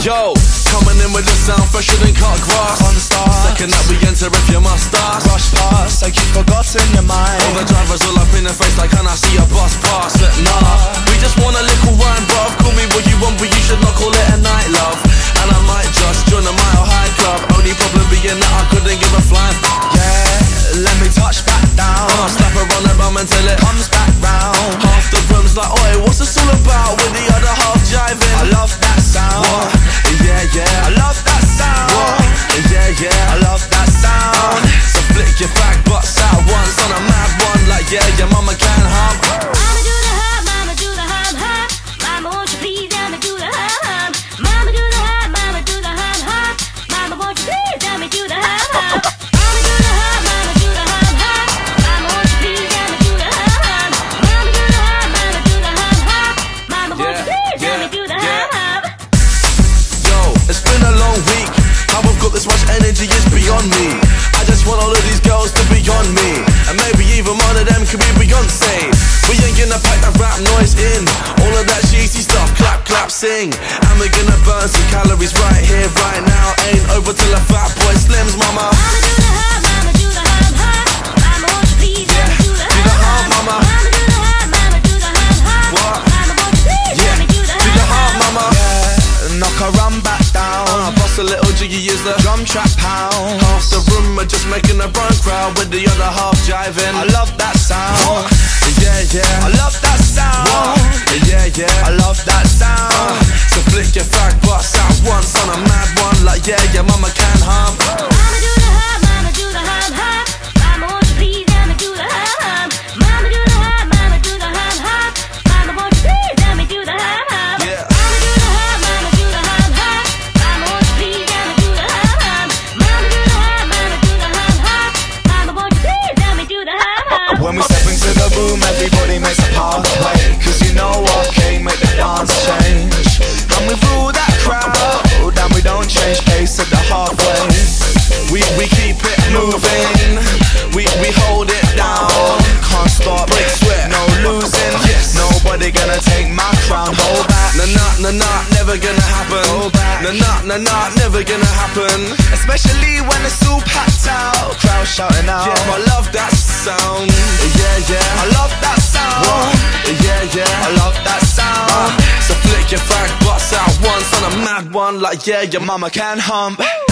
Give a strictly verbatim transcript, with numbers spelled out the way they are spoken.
Yo, coming in with the sound fresher than cut grass. On start, second that we enter if you must ask. rush past like you've forgotten your mind. All the drivers all up in the face like, can I see a bus pass? But nah, we just want a little rhyme, bruv. Call me what you want, but you should not call it a night, love. And I might just join a Mile High Club. Only problem being that I couldn't give a flying. Yeah, let me touch back down. I'll slap her on the bum until it Comes back round. half the room's like, oi, what's this all about? With the other half jiving. I love that sound. What? Yeah, yeah. I love that sound. What? Yeah, yeah. I love that sound. So flick your back butts out once on a mad one. Like, yeah, your mama can hum. Mama do the hum, mama do the hum hum. Mama won't you please let me do the hum hum. Mama do the hum, mama do the hum hum. Mama won't you please let me do the hum hum. Mama do the hum, mama do the hum hum. Mama won't you please let me do the hum hum. Mama do the hum, mama do the hum hum. Mama won't you please let me do the hum hum. Yo, it's been a long week. How I've got this much energy is beyond me. I just want all of these girls to be on me. And maybe even one of them could be Beyonce. We ain't gonna pack that rap noise in. All of that cheesy stuff, clap, clap, sing. And we're gonna burn some calories right here, right now. Ain't over till a fat boy slims, mama. Mama do the hum, mama do the hum hum. Mama won't you please let me do the Do the hum hum, hum. mama. Mama do the hum, mama do the hum hum. What? Mama won't you please Yeah, let me do the do the hum hum, hum. mama. Yeah, knock her run back down. Uh, bust a little jiggy is the Drum trap pound. half the room are just making a run crowd with the other half jiving. I love that sound. Yeah, yeah. I love that sound. Yeah, yeah. I love that sound. Uh, so flick your fag butts out once on a mad one. Like, yeah, your mama can hum. Mama do the hum, mama do the hum hum. Mama won't you please let me do the hum hum. Mama do the hum, mama do the hum hum. Mama won't you please let me do the hum hum. Yeah. Mama do the hum, mama do the hum hum. Mama won't you please let me do the hum hum. Mama do the hum, mama do the hum hum. Mama won't you please let me do the hum hum. When we step into the room, everybody makes a pathway. Cause you know what came make the dance change. And we rule that crowd, and we don't change pace at the halfway. We, we keep it moving. We, we hold it down. Can't stop, Break sweat. no losing. Yes. Nobody gonna take my crown. Hold back, Nah, nah, nah, nah, never gonna happen. Go back. Nah, nah, nah, nah, never gonna happen. especially when it's all packed out. Crowd shouting out. Yeah, I love that sound. Yeah, yeah. I love that sound. Yeah, yeah. I love that sound. So flick your fag butts out once on a mad one. Like, yeah, your mama Mama can hum.